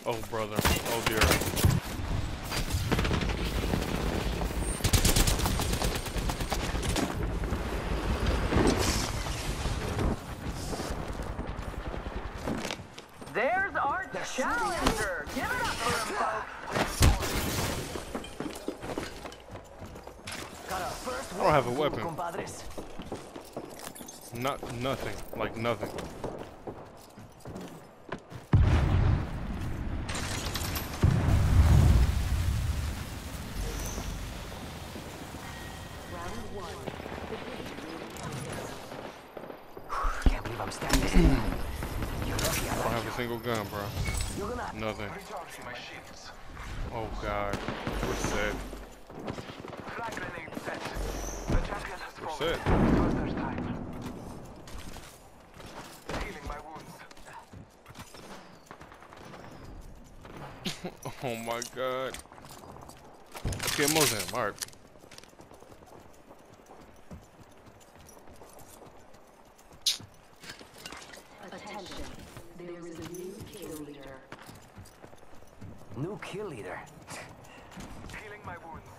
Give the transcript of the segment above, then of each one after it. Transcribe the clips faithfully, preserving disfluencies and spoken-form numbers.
Oh, brother. Oh, dear. There's our challenger. Give it up for him, folks. I don't have a weapon. Not nothing. Like nothing. Can't believe I'm standing. I don't have a single gun, bro. Nothing. Oh god. We're set. We're set. Oh my god. Okay, Mozam, alright. Attention, there is a new kill leader. New kill leader. Healing my wounds.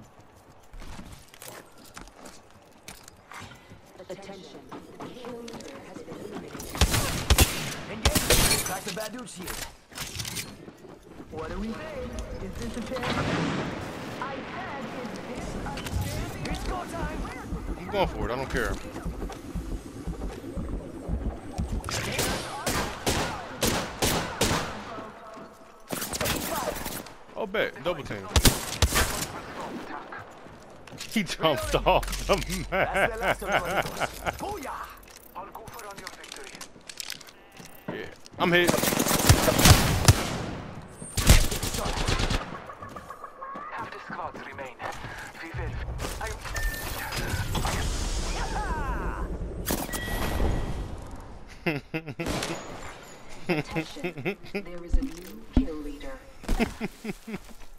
Attention, the kill leader has been eliminated. Engage! Crack the bad dude shield. What do we say? Is this a chance? I said, is this a chance? It's go time! I'm going for it, I don't care. Oh, bet. Double team. He jumped off the map. I'll go for on your victory. Yeah, I'm hit. Half the squads remain. We will. Attention, there is a new kill leader.